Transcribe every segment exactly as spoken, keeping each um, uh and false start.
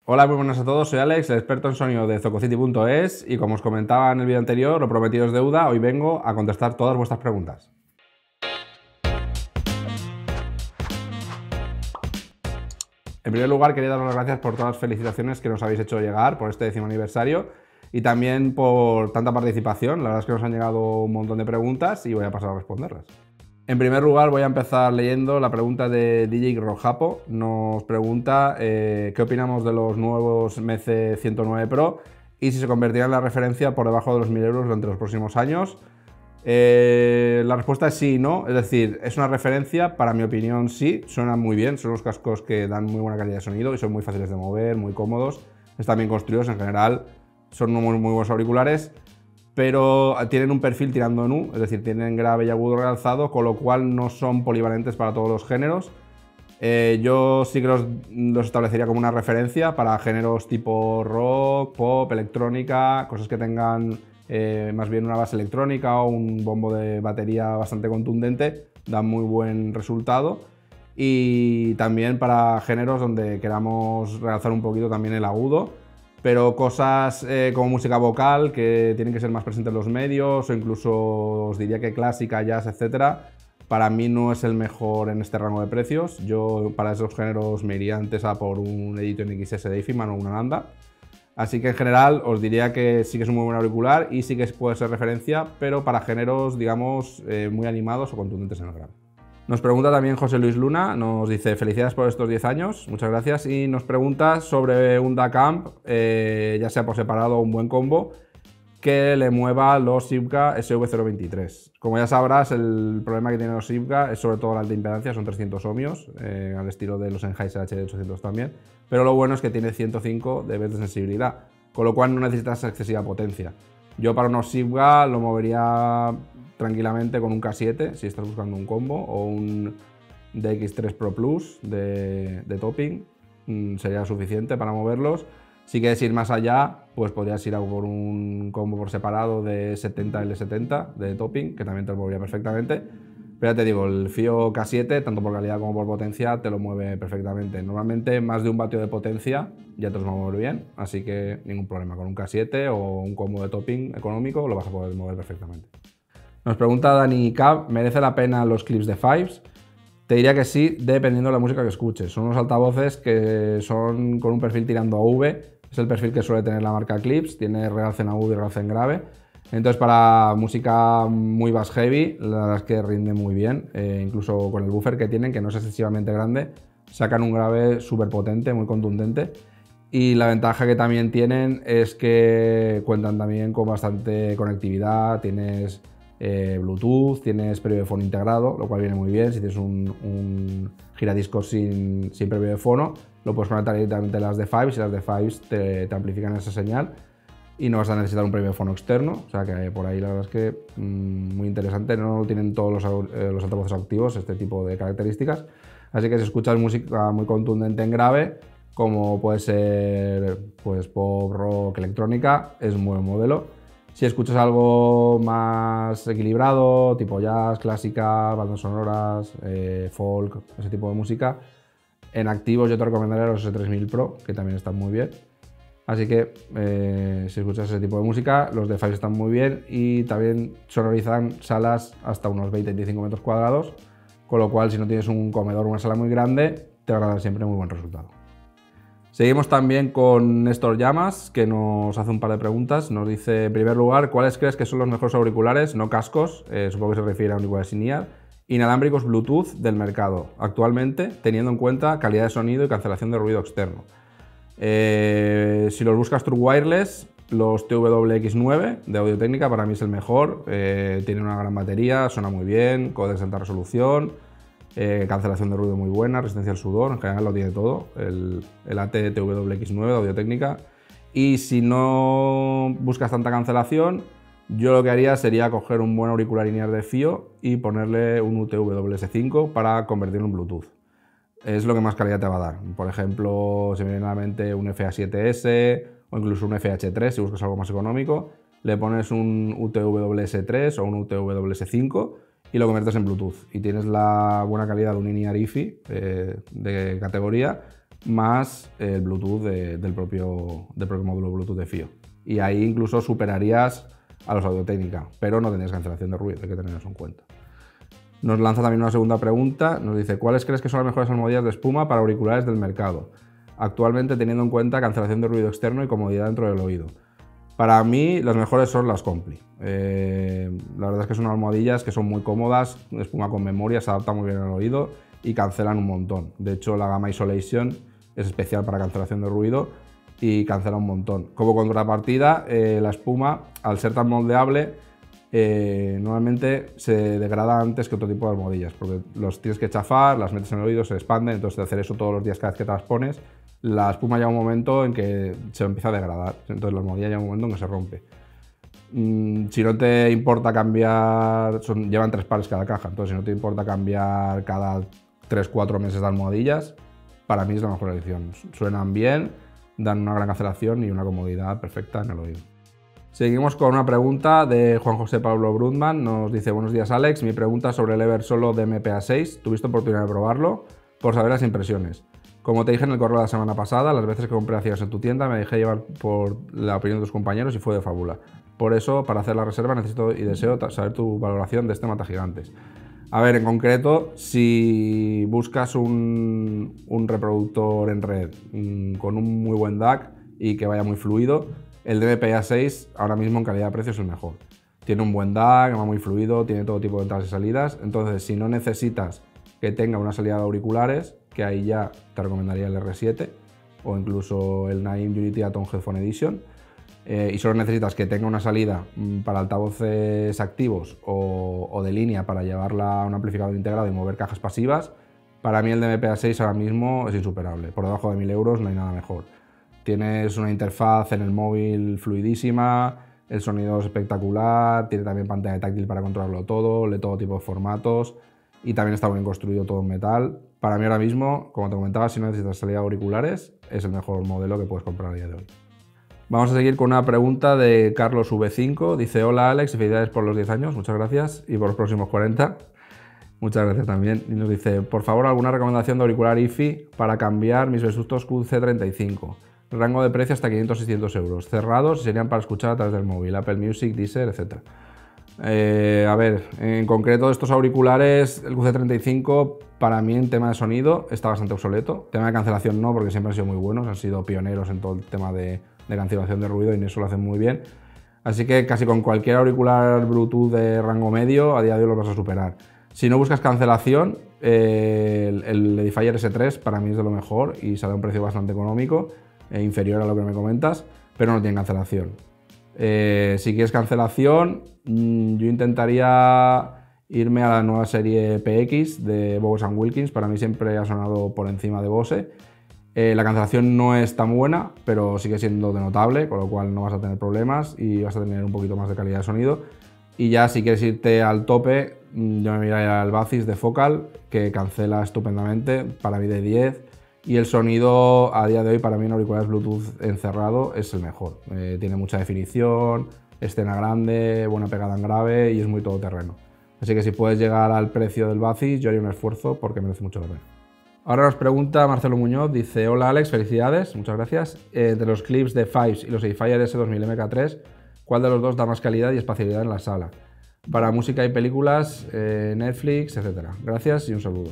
Hola, muy buenas a todos, soy Alex, el experto en sonido de Zococity punto es y como os comentaba en el vídeo anterior, lo prometido es deuda, hoy vengo a contestar todas vuestras preguntas. En primer lugar, quería daros las gracias por todas las felicitaciones que nos habéis hecho llegar por este décimo aniversario y también por tanta participación. La verdad es que nos han llegado un montón de preguntas y voy a pasar a responderlas. En primer lugar, voy a empezar leyendo la pregunta de D J Rojapo. Nos pregunta eh, qué opinamos de los nuevos M C ciento nueve Pro y si se convertirá en la referencia por debajo de los mil euros durante los próximos años. Eh, la respuesta es sí y no, es decir, es una referencia, para mi opinión sí, suenan muy bien, son unos cascos que dan muy buena calidad de sonido y son muy fáciles de mover, muy cómodos, están bien construidos en general, son muy, muy buenos auriculares, pero tienen un perfil tirando en U, es decir, tienen grave y agudo realzado, con lo cual no son polivalentes para todos los géneros. Eh, yo sí que los, los establecería como una referencia para géneros tipo rock, pop, electrónica, cosas que tengan eh, más bien una base electrónica o un bombo de batería bastante contundente, dan muy buen resultado. Y también para géneros donde queramos realzar un poquito también el agudo, pero cosas eh, como música vocal que tienen que ser más presentes en los medios o incluso os diría que clásica, jazz, etcétera, para mí no es el mejor en este rango de precios. Yo para esos géneros me iría antes a por un Edition X S de IFIMAN o una Nanda. Así que en general os diría que sí que es un muy buen auricular y sí que puede ser referencia, pero para géneros, digamos, eh, muy animados o contundentes en el grave. Nos pregunta también José Luis Luna, nos dice felicidades por estos diez años, muchas gracias, y nos pregunta sobre un D A C Amp, eh, ya sea por separado o un buen combo, que le mueva los Sivka S V cero veintitrés. Como ya sabrás, el problema que tienen los Sivka es sobre todo la alta impedancia, son trescientos ohmios, eh, al estilo de los Sennheiser H D ochocientos también, pero lo bueno es que tiene ciento cinco dB de sensibilidad, con lo cual no necesitas excesiva potencia. Yo para unos Sivka lo movería tranquilamente con un K siete, si estás buscando un combo, o un D X tres Pro Plus de, de topping, mmm, sería suficiente para moverlos. Si quieres ir más allá, pues podrías ir a por un combo por separado de setenta L setenta de topping, que también te lo movería perfectamente. Pero ya te digo, el Fio K siete, tanto por calidad como por potencia, te lo mueve perfectamente. Normalmente más de un vatio de potencia ya te los va a mover bien, así que ningún problema. Con un K siete o un combo de topping económico lo vas a poder mover perfectamente. Nos pregunta Dani Cab, ¿merece la pena los clips de Fives? Te diría que sí, dependiendo de la música que escuches. Son unos altavoces que son con un perfil tirando a V, es el perfil que suele tener la marca Clips, tiene realce en agudo y realce en grave. Entonces para música muy bass heavy, la verdad es que rinde muy bien, eh, incluso con el buffer que tienen, que no es excesivamente grande, sacan un grave súper potente, muy contundente. Y la ventaja que también tienen es que cuentan también con bastante conectividad, tienes eh, Bluetooth, tienes previo de fono integrado, lo cual viene muy bien. Si tienes un, un giradiscos sin, sin previo de fono, lo puedes conectar directamente a las de Fives y las de Fives te, te amplifican esa señal y no vas a necesitar un previo de fono externo, o sea que por ahí la verdad es que mmm, muy interesante. No lo tienen todos los, eh, los altavoces activos este tipo de características, así que si escuchas música muy contundente en grave, como puede ser pues, pop, rock, electrónica, es un buen modelo. Si escuchas algo más equilibrado, tipo jazz, clásica, bandas sonoras, eh, folk, ese tipo de música, en activos yo te recomendaría los S tres mil Pro, que también están muy bien. Así que eh, si escuchas ese tipo de música, los de Fives están muy bien y también sonorizan salas hasta unos veinte a veinticinco metros cuadrados, con lo cual si no tienes un comedor o una sala muy grande, te va a dar siempre muy buen resultado. Seguimos también con Néstor Llamas, que nos hace un par de preguntas. Nos dice, en primer lugar, ¿cuáles crees que son los mejores auriculares, no cascos, eh, supongo que se refiere a auriculares in-ear, inalámbricos Bluetooth del mercado actualmente, teniendo en cuenta calidad de sonido y cancelación de ruido externo? Eh, si los buscas True Wireless, los T W X nueve de Audio-Técnica para mí es el mejor, eh, tiene una gran batería, suena muy bien, códex de alta resolución, eh, cancelación de ruido muy buena, resistencia al sudor, en general lo tiene todo, el, el A T T W X nueve de Audio-Técnica. Y si no buscas tanta cancelación, yo lo que haría sería coger un buen auricular in-ear de Fio y ponerle un U T W S cinco para convertirlo en Bluetooth. Es lo que más calidad te va a dar. Por ejemplo, se me viene a la mente un F A siete S o incluso un F H tres si buscas algo más económico. Le pones un U T W S tres o un U T W S cinco y lo conviertes en Bluetooth. Y tienes la buena calidad de un in-ear I F I eh, de categoría más el Bluetooth de, del, propio, del propio módulo Bluetooth de Fio. Y ahí incluso superarías a los Audio-Técnica, pero no tendrías cancelación de ruido, hay que tener eso en cuenta. Nos lanza también una segunda pregunta, nos dice: ¿cuáles crees que son las mejores almohadillas de espuma para auriculares del mercado? Actualmente, teniendo en cuenta cancelación de ruido externo y comodidad dentro del oído. Para mí, las mejores son las Compli. Eh, la verdad es que son almohadillas que son muy cómodas, espuma con memoria, se adapta muy bien al oído y cancelan un montón. De hecho, la gama Isolation es especial para cancelación de ruido y cancela un montón. Como contrapartida, eh, la espuma, al ser tan moldeable, eh, normalmente se degrada antes que otro tipo de almohadillas, porque los tienes que chafar, las metes en el oído, se expanden, entonces de hacer eso todos los días cada vez que te las pones, la espuma llega un momento en que se empieza a degradar, entonces la almohadilla llega un momento en que se rompe. Mm, si no te importa cambiar, son, llevan tres pares cada caja, entonces si no te importa cambiar cada tres cuatro meses de almohadillas, para mí es la mejor elección. Suenan bien, dan una gran cancelación y una comodidad perfecta en el oído. Seguimos con una pregunta de Juan José Pablo Brundman. Nos dice: buenos días, Alex, mi pregunta sobre el Eversolo de M P A seis. ¿Tuviste oportunidad de probarlo? Por saber las impresiones. Como te dije en el correo la semana pasada, las veces que compré aceites en tu tienda me dejé llevar por la opinión de tus compañeros y fue de fábula. Por eso, para hacer la reserva, necesito y deseo saber tu valoración de este matagigantes. A ver, en concreto, si buscas un, un reproductor en red mmm, con un muy buen D A C y que vaya muy fluido, el de M P A seis ahora mismo en calidad-precio es el mejor. Tiene un buen D A C, va muy fluido, tiene todo tipo de entradas y salidas. Entonces, si no necesitas que tenga una salida de auriculares, que ahí ya te recomendaría el R siete o incluso el Naim Unity Atom Headphone Edition, eh, y solo necesitas que tenga una salida mmm, para altavoces activos o, o de línea para llevarla a un amplificador integrado y mover cajas pasivas, para mí el de M P A seis ahora mismo es insuperable. Por debajo de mil euros no hay nada mejor. Tienes una interfaz en el móvil fluidísima, el sonido es espectacular, tiene también pantalla táctil para controlarlo todo, lee todo tipo de formatos y también está bien construido todo en metal. Para mí ahora mismo, como te comentaba, si no necesitas salida de auriculares, es el mejor modelo que puedes comprar a día de hoy. Vamos a seguir con una pregunta de Carlos V cinco. Dice: hola Alex, y felicidades por los diez años, muchas gracias, y por los próximos cuarenta. Muchas gracias también. Y nos dice: por favor, alguna recomendación de auricular I F I para cambiar mis Besustos Q C treinta y cinco. Rango de precio hasta quinientos a seiscientos euros. Cerrados y serían para escuchar a través del móvil, Apple Music, Deezer, etcétera. Eh, a ver, en concreto estos auriculares, el Q C treinta y cinco para mí en tema de sonido está bastante obsoleto. Tema de cancelación no, porque siempre han sido muy buenos, han sido pioneros en todo el tema de, de cancelación de ruido y en eso lo hacen muy bien. Así que casi con cualquier auricular Bluetooth de rango medio a día de hoy lo vas a superar. Si no buscas cancelación, eh, el, el Edifier S tres para mí es de lo mejor y sale a un precio bastante económico, eh, inferior a lo que me comentas, pero no tiene cancelación. Eh, si quieres cancelación, mmm, yo intentaría irme a la nueva serie P X de Bose and Wilkins. Para mí siempre ha sonado por encima de Bose. Eh, la cancelación no es tan buena, pero sigue siendo de notable, con lo cual no vas a tener problemas y vas a tener un poquito más de calidad de sonido. Y ya si quieres irte al tope, yo me miraría al Basis de Focal, que cancela estupendamente, para mí de diez. Y el sonido a día de hoy para mí en auriculares Bluetooth encerrado es el mejor. Eh, tiene mucha definición, escena grande, buena pegada en grave y es muy todoterreno. Así que si puedes llegar al precio del Basis, yo haría un esfuerzo porque merece mucho la pena. Ahora nos pregunta Marcelo Muñoz, dice: hola Alex, felicidades, muchas gracias. Eh, de los clips de Fives y los Edifier S dos mil M K tres, ¿cuál de los dos da más calidad y espacialidad en la sala? Para música y películas, eh, Netflix, etcétera. Gracias y un saludo.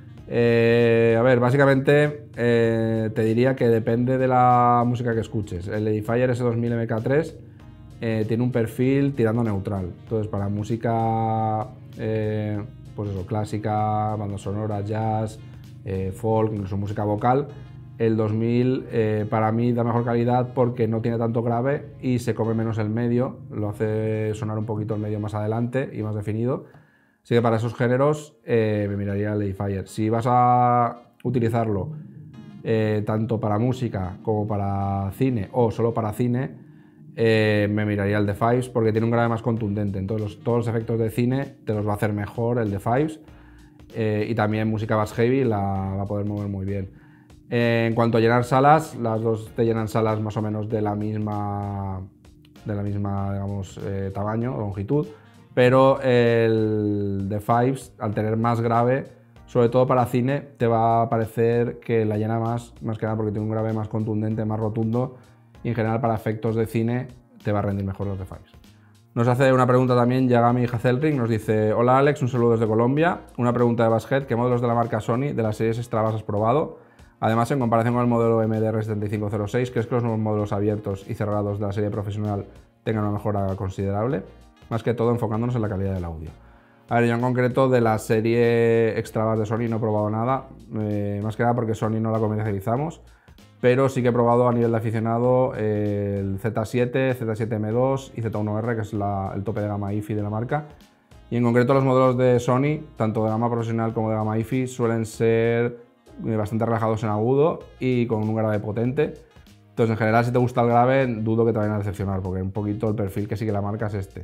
Eh, a ver, básicamente eh, te diría que depende de la música que escuches. El Edifier S dos mil M K tres eh, tiene un perfil tirando neutral. Entonces, para música eh, pues eso, clásica, bandas sonoras, jazz, eh, folk, incluso música vocal, el dos mil eh, para mí da mejor calidad porque no tiene tanto grave y se come menos el medio, lo hace sonar un poquito el medio más adelante y más definido. Así que para esos géneros eh, me miraría el Edifier. Si vas a utilizarlo eh, tanto para música como para cine o solo para cine, eh, me miraría el de Fives porque tiene un grave más contundente. Entonces los, todos los efectos de cine te los va a hacer mejor el de Fives eh, y también música bass heavy la va a poder mover muy bien. Eh, en cuanto a llenar salas, las dos te llenan salas más o menos de la misma, de la misma digamos, eh, tamaño o longitud. Pero el de Fives, al tener más grave, Sobre todo para cine te va a parecer que la llena más, más que nada porque tiene un grave más contundente, más rotundo, y en general para efectos de cine te va a rendir mejor los device. Nos hace una pregunta también Yagami Hazelring, nos dice: hola Alex, un saludo desde Colombia. Una pregunta de Basshead: ¿qué modelos de la marca Sony de las series Extra has probado? Además, en comparación con el modelo M D R setenta y cinco cero seis, ¿crees que los nuevos modelos abiertos y cerrados de la serie profesional tengan una mejora considerable? Más que todo enfocándonos en la calidad del audio. A ver, yo en concreto de la serie Extra de Sony no he probado nada, eh, más que nada porque Sony no la comercializamos, pero sí que he probado a nivel de aficionado eh, el Z siete, Z siete M dos y Z uno R, que es la, el tope de gama I F I de la marca. Y en concreto los modelos de Sony, tanto de gama profesional como de gama I F I, suelen ser bastante relajados en agudo y con un grave potente. Entonces, en general, si te gusta el grave, dudo que te vayan a decepcionar, porque un poquito el perfil que sigue la marca es este.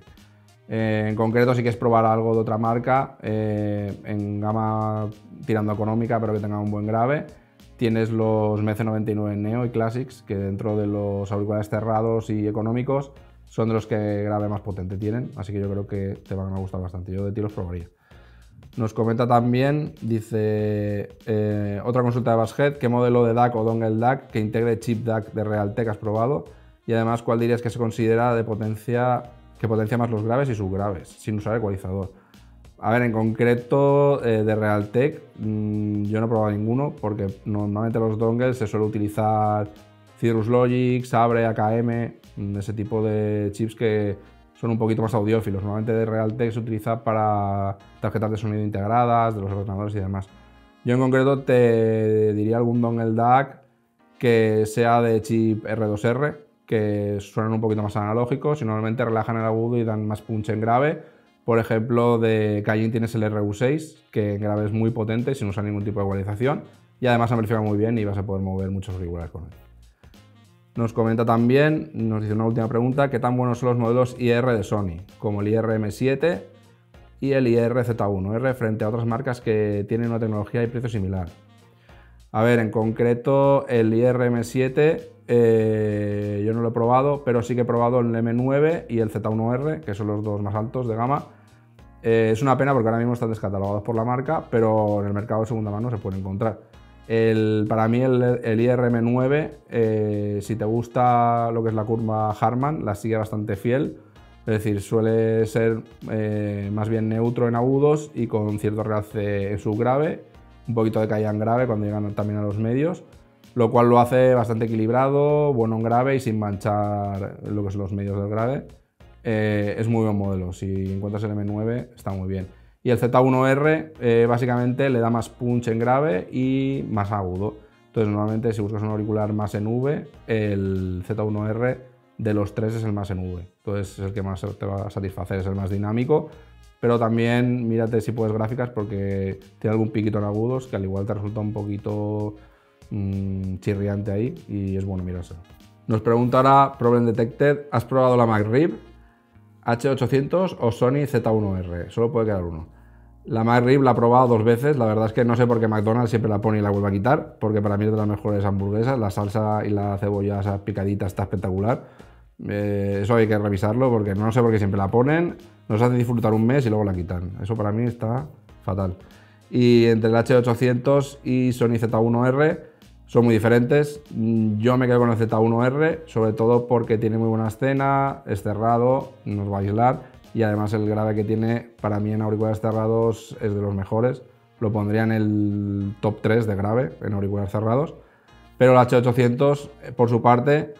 Eh, en concreto, si quieres probar algo de otra marca, eh, en gama tirando económica, pero que tenga un buen grave, tienes los M C noventa y nueve Neo y Classics, que dentro de los auriculares cerrados y económicos son de los que grave más potente tienen, así que yo creo que te van a gustar bastante. Yo de ti los probaría. Nos comenta también, dice, eh, otra consulta de Basshead: ¿qué modelo de D A C o dongle D A C que integre chip D A C de Realtek has probado? Y además, ¿cuál dirías que se considera de potencia, que potencia más los graves y subgraves, sin usar ecualizador? A ver, en concreto eh, de Realtek, mmm, yo no he probado ninguno, porque normalmente los dongles se suele utilizar Cirrus Logic, Sabre, A K M, ese tipo de chips que son un poquito más audiófilos. Normalmente de Realtek se utiliza para tarjetas de sonido integradas, de los ordenadores y demás. Yo en concreto te diría algún dongle D A C que sea de chip R dos R, que suenan un poquito más analógicos y normalmente relajan el agudo y dan más punch en grave. Por ejemplo, de Cayin tienes el R U seis, que en grave es muy potente sin usar ningún tipo de ecualización y además amplifica muy bien y vas a poder mover muchos auriculares con él. Nos comenta también, nos dice una última pregunta: ¿qué tan buenos son los modelos I R de Sony, como el I R M siete y el I R Z uno R, frente a otras marcas que tienen una tecnología y precio similar? A ver, en concreto el I R M siete eh, yo no lo he probado, pero sí que he probado el M nueve y el Z uno R, que son los dos más altos de gama. Eh, es una pena porque ahora mismo están descatalogados por la marca, pero en el mercado de segunda mano se pueden encontrar. El, para mí el, el I R M nueve, eh, si te gusta lo que es la curva Harman, la sigue bastante fiel, es decir, suele ser eh, más bien neutro en agudos y con cierto realce en subgrave, un poquito de caída en grave cuando llegan también a los medios, lo cual lo hace bastante equilibrado, bueno en grave y sin manchar lo que son los medios del grave. Eh, es muy buen modelo, si encuentras el M nueve está muy bien. Y el Z uno R eh, básicamente le da más punch en grave y más agudo. Entonces normalmente si buscas un auricular más en V, el Z uno R de los tres es el más en V. Entonces es el que más te va a satisfacer, es el más dinámico. Pero también mírate si puedes gráficas porque tiene algún piquito en agudos que al igual te resulta un poquito mmm, chirriante ahí y es bueno mirárselo. Nos pregunta ahora Problem Detected: ¿has probado la MagRib H ochocientos o Sony Z uno R? Solo puede quedar uno. La MagRib la he probado dos veces, la verdad es que no sé por qué McDonald's siempre la pone y la vuelve a quitar, porque para mí es de las mejores hamburguesas, la salsa y la cebolla esa picadita está espectacular. Eh, eso hay que revisarlo porque no sé por qué siempre la ponen, nos hace disfrutar un mes y luego la quitan. Eso para mí está fatal. Y entre el H ochocientos y Sony Z uno R son muy diferentes. Yo me quedo con el Z uno R, sobre todo porque tiene muy buena escena, es cerrado, nos va a aislar y además el grave que tiene para mí en auriculares cerrados es de los mejores. Lo pondría en el top tres de grave en auriculares cerrados. Pero el H ochocientos, por su parte,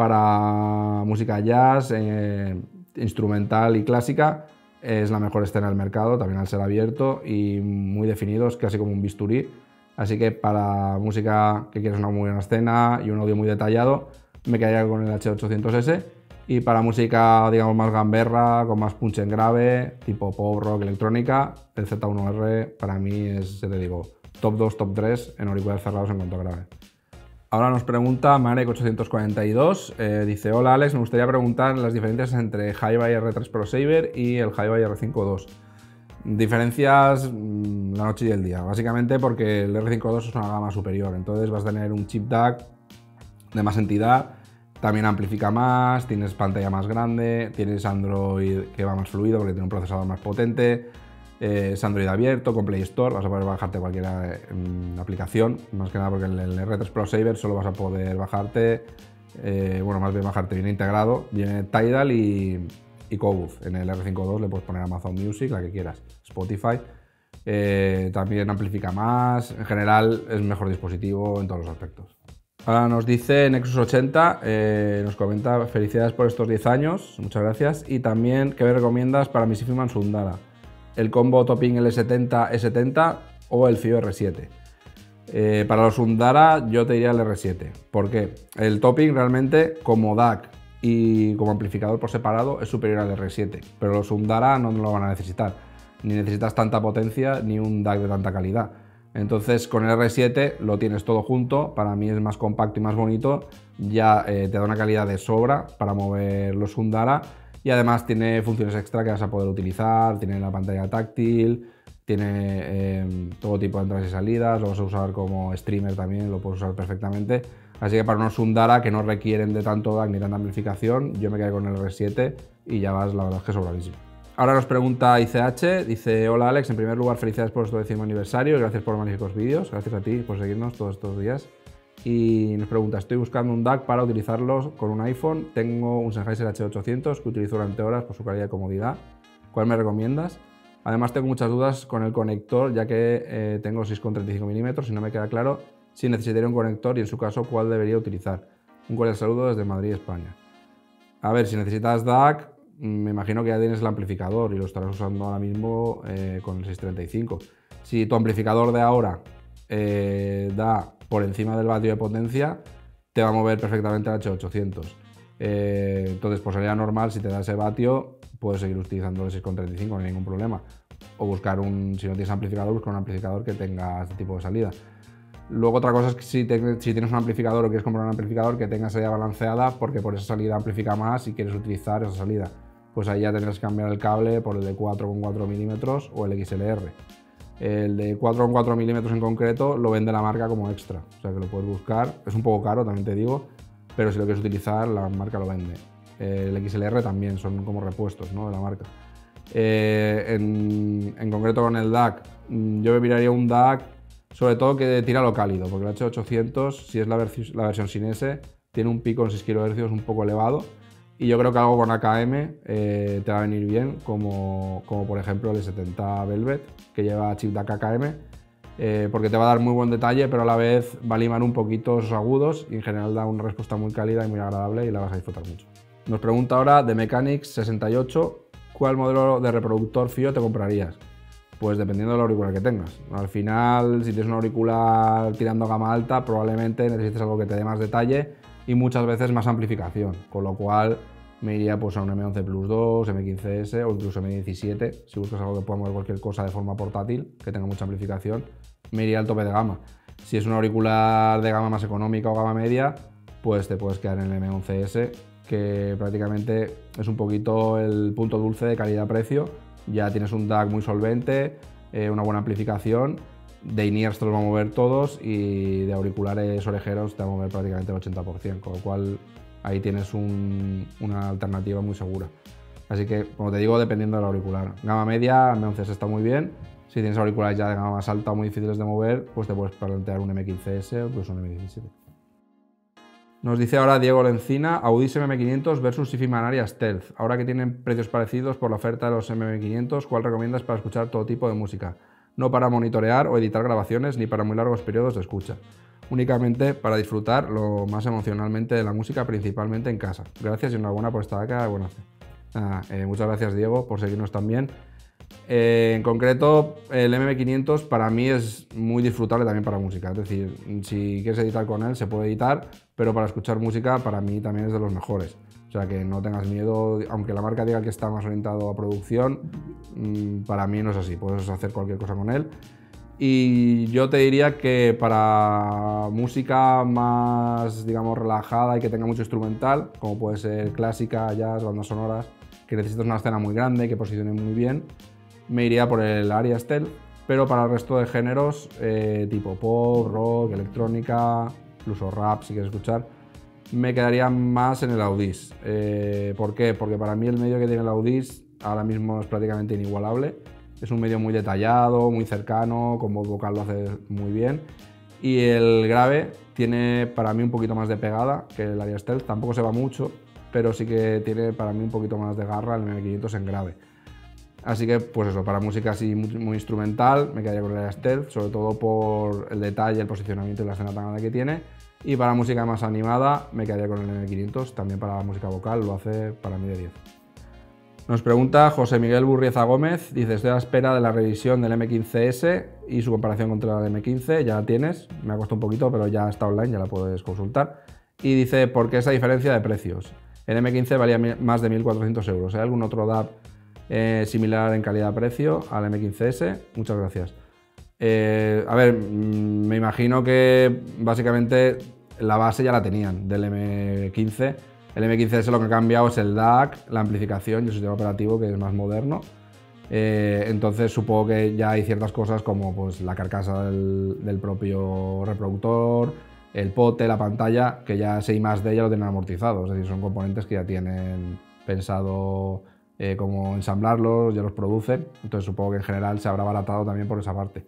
para música jazz, eh, instrumental y clásica, es la mejor escena del mercado, también al ser abierto y muy definido, es casi como un bisturí. Así que para música que quieres una muy buena escena y un audio muy detallado, me quedaría con el H ochocientos ese. Y para música, digamos, más gamberra, con más punch en grave, tipo pop, rock, electrónica, el Z uno R para mí es, te digo, top dos, top tres en auriculares cerrados en cuanto a grave. Ahora nos pregunta Marek ochocientos cuarenta y dos, eh, dice: hola Alex, me gustaría preguntar las diferencias entre Hi-Fi R tres Pro Saber y el Hi-Fi R cinco dos. Diferencias la noche y el día, básicamente porque el R cinco dos es una gama superior, entonces vas a tener un chip D A C de más entidad, también amplifica más, tienes pantalla más grande, tienes Android que va más fluido porque tiene un procesador más potente, Eh, es Android abierto, con Play Store, vas a poder bajarte cualquier eh, aplicación, más que nada porque en el R tres Pro Saver solo vas a poder bajarte, eh, bueno, más bien bajarte, viene integrado, viene Tidal y, y Cobuz. En el R cinco punto dos le puedes poner Amazon Music, la que quieras, Spotify. Eh, también amplifica más, en general es mejor dispositivo en todos los aspectos. Ahora nos dice Nexus ochenta, eh, nos comenta felicidades por estos diez años, muchas gracias, y también ¿qué me recomiendas para mi Sifman Sundara? ¿El combo Topping L setenta E setenta o el FIO R siete? Eh, para los Sundara yo te diría el R siete. ¿Por qué? El Topping realmente como D A C y como amplificador por separado es superior al R siete, pero los Sundara no lo van a necesitar. Ni necesitas tanta potencia ni un D A C de tanta calidad. Entonces con el R siete lo tienes todo junto, para mí es más compacto y más bonito, ya eh, te da una calidad de sobra para mover los Sundara y además tiene funciones extra que vas a poder utilizar, tiene la pantalla táctil, tiene eh, todo tipo de entradas y salidas, lo vas a usar como streamer también, lo puedes usar perfectamente. Así que para unos Sundara que no requieren de tanto D A C ni tanta amplificación, yo me quedé con el R siete y ya vas, la verdad es que sobradísimo. Ahora nos pregunta I C H, dice: hola Alex, en primer lugar felicidades por vuestro décimo aniversario y gracias por los magníficos vídeos, gracias a ti por seguirnos todos estos días. Y nos pregunta: estoy buscando un D A C para utilizarlos con un iPhone, tengo un Sennheiser H ochocientos que utilizo durante horas por su calidad y comodidad, ¿cuál me recomiendas? Además tengo muchas dudas con el conector, ya que eh, tengo seis coma treinta y cinco milímetros y no me queda claro si necesitaría un conector y en su caso cuál debería utilizar. Un cordial saludo desde Madrid, España. A ver, si necesitas D A C, me imagino que ya tienes el amplificador y lo estarás usando ahora mismo eh, con el seiscientos treinta y cinco. Si tu amplificador de ahora eh, da por encima del vatio de potencia, te va a mover perfectamente el H ochocientos. Eh, entonces, pues sería normal, si te da ese vatio, puedes seguir utilizando el seis coma treinta y cinco, no hay ningún problema. O buscar un, si no tienes amplificador, buscar un amplificador que tenga este tipo de salida. Luego otra cosa es que si, te, si tienes un amplificador o quieres comprar un amplificador que tenga salida balanceada, porque por esa salida amplifica más y quieres utilizar esa salida. Pues ahí ya tendrás que cambiar el cable por el de cuatro coma cuatro milímetros o el X L R. El de cuatro coma cuatro milímetros en concreto lo vende la marca como extra, o sea que lo puedes buscar. Es un poco caro, también te digo, pero si lo quieres utilizar, la marca lo vende. El X L R también, son como repuestos, ¿no?, de la marca. Eh, en, en concreto con el D A C, yo me miraría un D A C sobre todo que tira lo cálido, porque el H ochocientos, si es la, vers la versión sin S, tiene un pico en seis kilohercios un poco elevado. Y yo creo que algo con A K M eh, te va a venir bien, como, como por ejemplo el E setenta Velvet, que lleva chip de A K M, eh, porque te va a dar muy buen detalle, pero a la vez va a limar un poquito esos agudos y en general da una respuesta muy cálida y muy agradable y la vas a disfrutar mucho. Nos pregunta ahora de Mechanics sesenta y ocho, ¿cuál modelo de reproductor FIO te comprarías? Pues dependiendo del auricular que tengas. Al final, si tienes un auricular tirando a gama alta, probablemente necesites algo que te dé más detalle y muchas veces más amplificación, con lo cual me iría pues a un M once Plus dos, M quince S o incluso M diecisiete. Si buscas algo que pueda mover cualquier cosa de forma portátil, que tenga mucha amplificación, me iría al tope de gama. Si es un auricular de gama más económica o gama media, pues te puedes quedar en el M once S, que prácticamente es un poquito el punto dulce de calidad-precio. Ya tienes un D A C muy solvente, eh, una buena amplificación, de in-ears te los va a mover todos y de auriculares orejeros te va a mover prácticamente el ochenta por ciento, con lo cual ahí tienes un, una alternativa muy segura. Así que, como te digo, dependiendo del auricular. Gama media, M once S está muy bien. Si tienes auriculares ya de gama más alta o muy difíciles de mover, pues te puedes plantear un M quince S o incluso un M diecisiete. Nos dice ahora Diego Lencina, Audition M quinientos versus Sifman Aria Stealth. Ahora que tienen precios parecidos por la oferta de los M quinientos, ¿cuál recomiendas para escuchar todo tipo de música? No para monitorear o editar grabaciones ni para muy largos periodos de escucha. Únicamente para disfrutar lo más emocionalmente de la música, principalmente en casa. Gracias y enhorabuena por esta beca. Buena fe. Nada, eh, muchas gracias Diego por seguirnos también. Eh, en concreto, el M quinientos para mí es muy disfrutable también para música. Es decir, si quieres editar con él, se puede editar, pero para escuchar música para mí también es de los mejores. O sea que no tengas miedo, aunque la marca diga que está más orientado a producción, para mí no es así, puedes hacer cualquier cosa con él. Y yo te diría que para música más, digamos, relajada y que tenga mucho instrumental, como puede ser clásica, jazz, bandas sonoras, que necesitas una escena muy grande, que posicione muy bien, me iría por el Aria Stealth, pero para el resto de géneros, eh, tipo pop, rock, electrónica, incluso rap, si quieres escuchar, me quedaría más en el Audis. Eh, ¿Por qué? Porque para mí el medio que tiene el Audis ahora mismo es prácticamente inigualable Es un medio muy detallado, muy cercano, con voz vocal lo hace muy bien. Y el grave tiene para mí un poquito más de pegada que el Aria Stealth, tampoco se va mucho, pero sí que tiene para mí un poquito más de garra el M M quinientos en grave. Así que, pues eso, para música así muy, muy instrumental me quedaría con el Aria Stealth, sobre todo por el detalle, el posicionamiento y la escena tan grande que tiene. Y para música más animada me quedaría con el M M quinientos, también para la música vocal lo hace para mí de diez. Nos pregunta José Miguel Burrieza Gómez, dice, estoy a la espera de la revisión del M quince S y su comparación contra el M quince, ya la tienes, me ha costado un poquito, pero ya está online, ya la puedes consultar. Y dice, ¿por qué esa diferencia de precios? El M quince valía más de mil cuatrocientos euros, ¿hay algún otro D A B eh, similar en calidad-precio al M quince S? Muchas gracias. Eh, a ver, me imagino que básicamente la base ya la tenían del M quince. El M quince S lo que ha cambiado es el D A C, la amplificación y el sistema operativo, que es más moderno. Eh, entonces supongo que ya hay ciertas cosas como pues, la carcasa del, del propio reproductor, el pote, la pantalla, que ya ese I más D ya lo tienen amortizado. Es decir, son componentes que ya tienen pensado eh, cómo ensamblarlos, ya los producen. Entonces supongo que en general se habrá abaratado también por esa parte.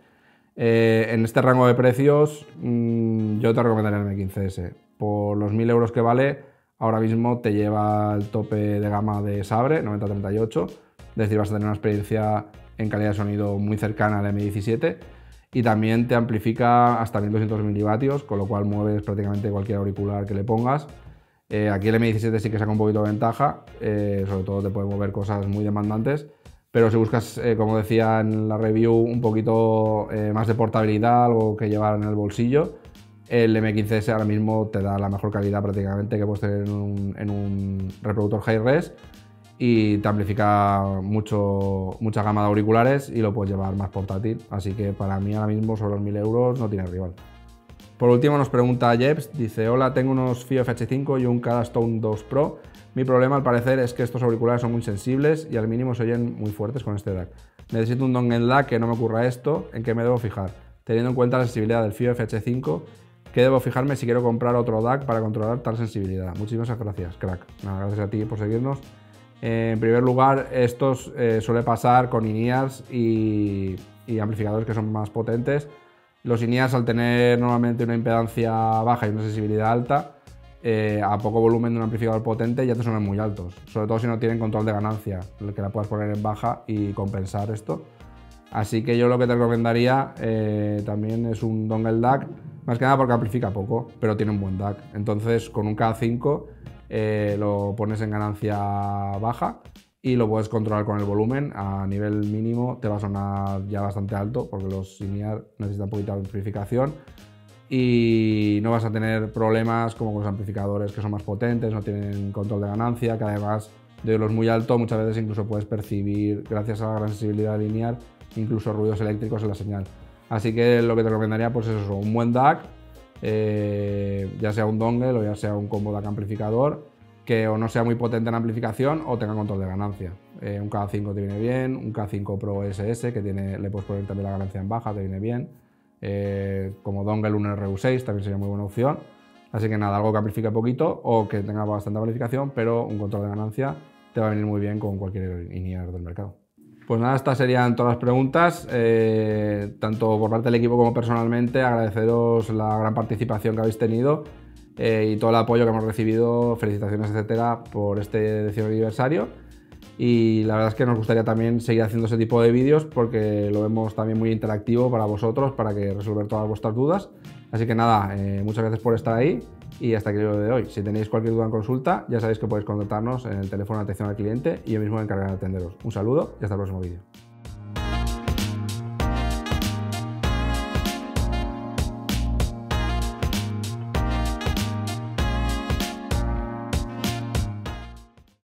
Eh, en este rango de precios mmm, yo te recomendaría el M quince S. Por los mil euros que vale, ahora mismo te lleva el tope de gama de Sabre, noventa treinta y ocho, es decir, vas a tener una experiencia en calidad de sonido muy cercana al M diecisiete y también te amplifica hasta mil doscientos milivatios, con lo cual mueves prácticamente cualquier auricular que le pongas. Eh, aquí el M diecisiete sí que saca un poquito de ventaja, eh, sobre todo te puede mover cosas muy demandantes, pero si buscas, eh, como decía en la review, un poquito eh, más de portabilidad, algo que llevar en el bolsillo, el M quince S ahora mismo te da la mejor calidad prácticamente que puedes tener en un, en un reproductor high-res y te amplifica mucho, mucha gama de auriculares y lo puedes llevar más portátil. Así que para mí ahora mismo sobre los mil euros no tiene rival. Por último nos pregunta Jeps, dice, hola, tengo unos F I O F H cinco y un Cada Stone dos Pro. Mi problema al parecer es que estos auriculares son muy sensibles y al mínimo se oyen muy fuertes con este D A C. Necesito un dongle D A C que no me ocurra esto, ¿en qué me debo fijar? Teniendo en cuenta la sensibilidad del F I O F H cinco, ¿qué debo fijarme si quiero comprar otro D A C para controlar tal sensibilidad? Muchísimas gracias, crack. Nada, gracias a ti por seguirnos. Eh, en primer lugar, esto eh, suele pasar con in-ears y, y amplificadores que son más potentes. Los in-ears, al tener normalmente una impedancia baja y una sensibilidad alta, eh, a poco volumen de un amplificador potente ya te suenan muy altos, sobre todo si no tienen control de ganancia, el que la puedas poner en baja y compensar esto. Así que yo lo que te recomendaría eh, también es un dongle D A C, más que nada porque amplifica poco, pero tiene un buen D A C. Entonces con un K cinco eh, lo pones en ganancia baja y lo puedes controlar con el volumen. A nivel mínimo te va a sonar ya bastante alto porque los in-ear necesitan poquita amplificación y no vas a tener problemas como con los amplificadores que son más potentes, no tienen control de ganancia, que además de los muy alto muchas veces incluso puedes percibir, gracias a la gran sensibilidad lineal, incluso ruidos eléctricos en la señal. Así que lo que te recomendaría pues es eso, un buen D A C, eh, ya sea un dongle o ya sea un combo D A C amplificador, que o no sea muy potente en amplificación o tenga control de ganancia. Eh, un K cinco te viene bien, un K cinco Pro S S, que tiene, le puedes poner también la ganancia en baja, te viene bien. Eh, como dongle un R U seis también sería muy buena opción. Así que nada, algo que amplifique poquito o que tenga bastante amplificación, pero un control de ganancia te va a venir muy bien con cualquier in-ear del mercado. Pues nada, estas serían todas las preguntas, eh, tanto por parte del equipo como personalmente, agradeceros la gran participación que habéis tenido eh, y todo el apoyo que hemos recibido, felicitaciones, etcétera, por este décimo aniversario. Y la verdad es que nos gustaría también seguir haciendo ese tipo de vídeos porque lo vemos también muy interactivo para vosotros, para que resolver todas vuestras dudas. Así que nada, eh, muchas gracias por estar ahí y hasta aquí el vídeo de hoy. Si tenéis cualquier duda en consulta, ya sabéis que podéis contactarnos en el teléfono de atención al cliente y yo mismo me encargaré de atenderos. Un saludo y hasta el próximo vídeo.